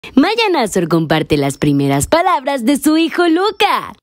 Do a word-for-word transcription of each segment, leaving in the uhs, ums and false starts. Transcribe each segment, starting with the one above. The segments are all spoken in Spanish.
Maya Nazor comparte las primeras palabras de su hijo Luka.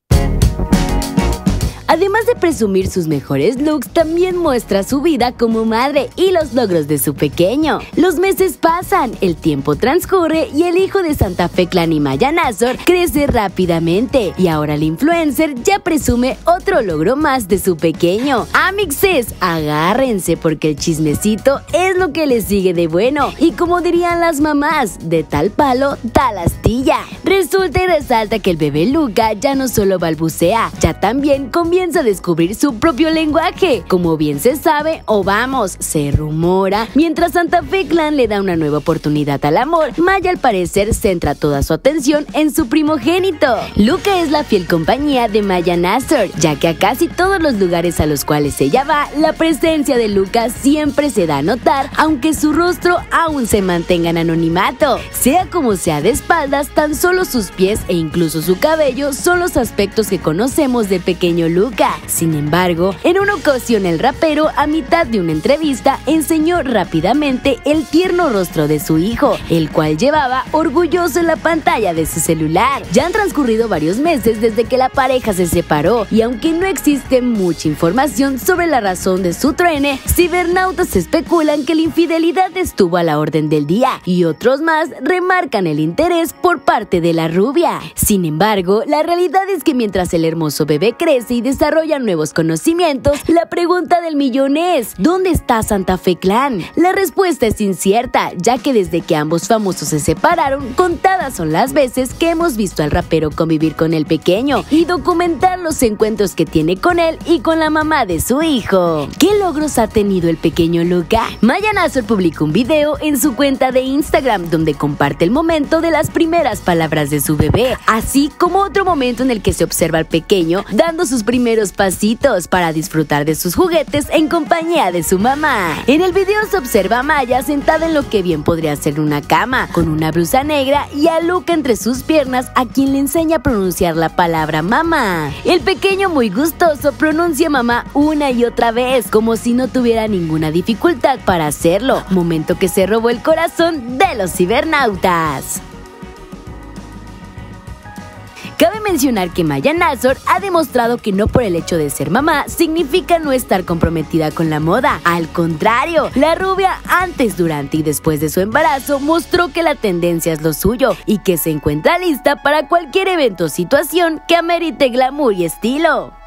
Además de presumir sus mejores looks, también muestra su vida como madre y los logros de su pequeño. Los meses pasan, el tiempo transcurre y el hijo de Santa Fe Clan y Maya Nazor crece rápidamente. Y ahora el influencer ya presume otro logro más de su pequeño. Amixes, agárrense porque el chismecito es lo que les sigue de bueno. Y como dirían las mamás, de tal palo, tal astilla. Resulta y resalta que el bebé Luka ya no solo balbucea, ya también comienza a descubrir su propio lenguaje. Como bien se sabe, o vamos, se rumora, mientras Santa Fe Clan le da una nueva oportunidad al amor, Maya al parecer centra toda su atención en su primogénito. Luka es la fiel compañía de Maya Nazor, ya que a casi todos los lugares a los cuales ella va, la presencia de Luka siempre se da a notar, aunque su rostro aún se mantenga en anonimato. Sea como sea de espaldas, tan solo sus pies e incluso su cabello son los aspectos que conocemos de pequeño Luka. Sin embargo, en una ocasión el rapero, a mitad de una entrevista, enseñó rápidamente el tierno rostro de su hijo, el cual llevaba orgulloso en la pantalla de su celular. Ya han transcurrido varios meses desde que la pareja se separó, y aunque no existe mucha información sobre la razón de su truene, cibernautas especulan que la infidelidad estuvo a la orden del día, y otros más remarcan el interés por parte de la rubia. Sin embargo, la realidad es que mientras el hermoso bebé crece y desarrollan nuevos conocimientos, la pregunta del millón es: ¿dónde está Santa Fe Clan? La respuesta es incierta, ya que desde que ambos famosos se separaron, contadas son las veces que hemos visto al rapero convivir con el pequeño y documentar los encuentros que tiene con él y con la mamá de su hijo. ¿Qué logros ha tenido el pequeño Luka? Maya Nazor publicó un video en su cuenta de Instagram donde comparte el momento de las primeras palabras de su bebé, así como otro momento en el que se observa al pequeño dando sus primeros pasitos para disfrutar de sus juguetes en compañía de su mamá. En el video se observa a Maya sentada en lo que bien podría ser una cama, con una blusa negra y a Luka entre sus piernas, a quien le enseña a pronunciar la palabra mamá. El pequeño, muy gustoso, pronuncia mamá una y otra vez, como si no tuviera ninguna dificultad para hacerlo, momento que se robó el corazón de los cibernautas. Cabe mencionar que Maya Nazor ha demostrado que no por el hecho de ser mamá significa no estar comprometida con la moda. Al contrario, la rubia antes, durante y después de su embarazo mostró que la tendencia es lo suyo y que se encuentra lista para cualquier evento o situación que amerite glamour y estilo.